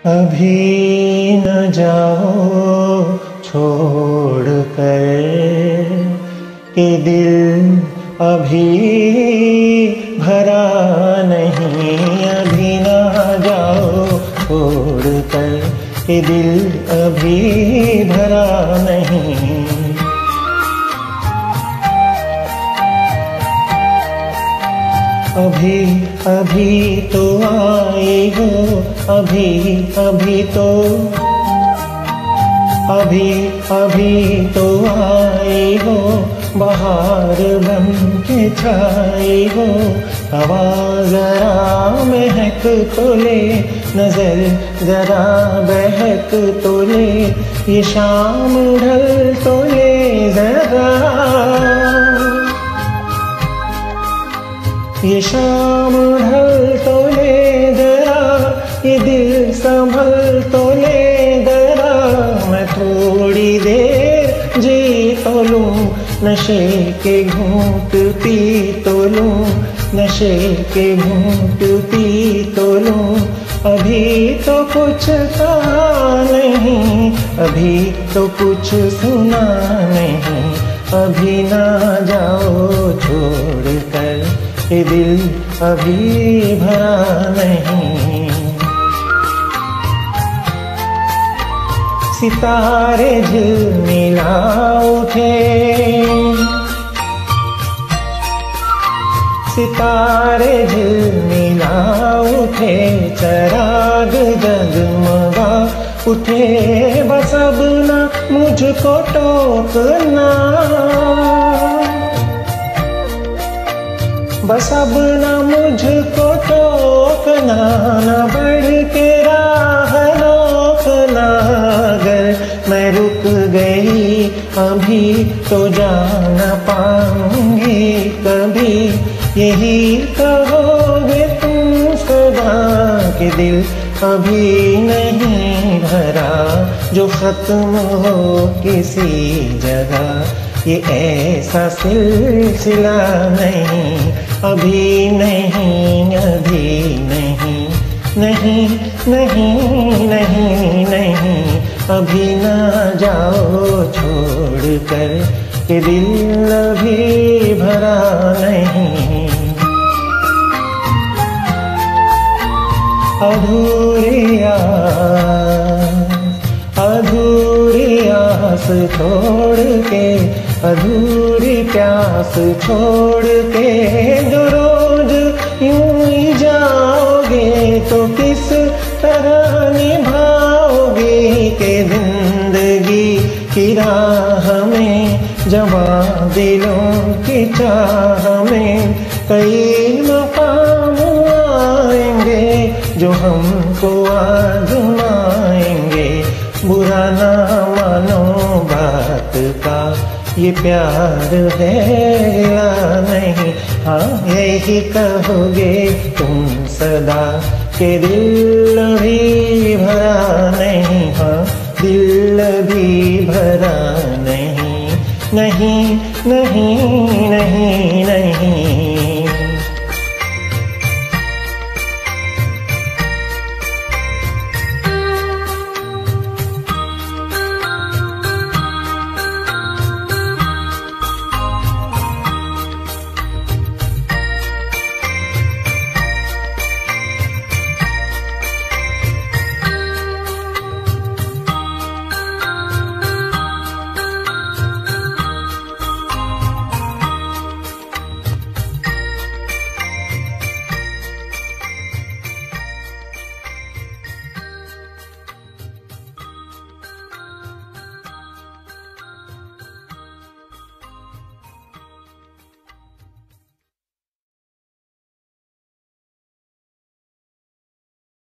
अभी न जाओ छोड़ कर कि दिल अभी भरा नहीं। अभी न जाओ छोड़ कर कि दिल अभी भरा नहीं। अभी अभी तो आए हो, अभी अभी तो आए हो। बहार बन के छाए हो। हवा जरा महक तो ले, नजर जरा बहक तो ले। ये शाम ढल तो ले जरा, ये शाम ढल तो ले जरा। ये दिल संभल तो ले जरा। मैं थोड़ी देर जी तो लूं, नशे के घूंट पी तो लूं, नशे के घूंट पी तो लूं। अभी तो कुछ कहा नहीं, अभी तो कुछ सुना नहीं। अभी ना जाओ छोड़ कर ये दिल अभी भरा नहीं। सितारे झिलमिला उठे, सितारे झिलमिला उठे। चराग जगमगा उठे। बस अब ना मुझको टोकना, बस अब न मुझको टोकना। न बढ़ के राह रोकना। अगर मैं रुक गई अभी तो जा न पाऊंगी कभी। यही कहोगे तुम सदा कि दिल अभी नहीं भरा। जो खत्म हो किसी जगह ये ऐसा सिलसिला नहीं। अभी नहीं, अभी नहीं, नहीं नहीं नहीं नहीं। अभी ना जाओ छोड़ कर कि दिल अभी भरा नहीं। अधूरी आस छोड़ के, अधूरी प्यास छोड़ के। जो रोज यूं ही जाओगे तो किस तरह निभाओगे। के जिंदगी की राह में जवां दिलों की चाह में कई मकाम आएंगे जो हमको आजमाएंगे। बुरा ना मानो बात का, ये प्यार है या नहीं। हाँ यही कहोगे तुम सदा के दिल भी भरा नहीं। हाँ दिल भी भरा नहीं, नहीं नहीं नहीं नहीं।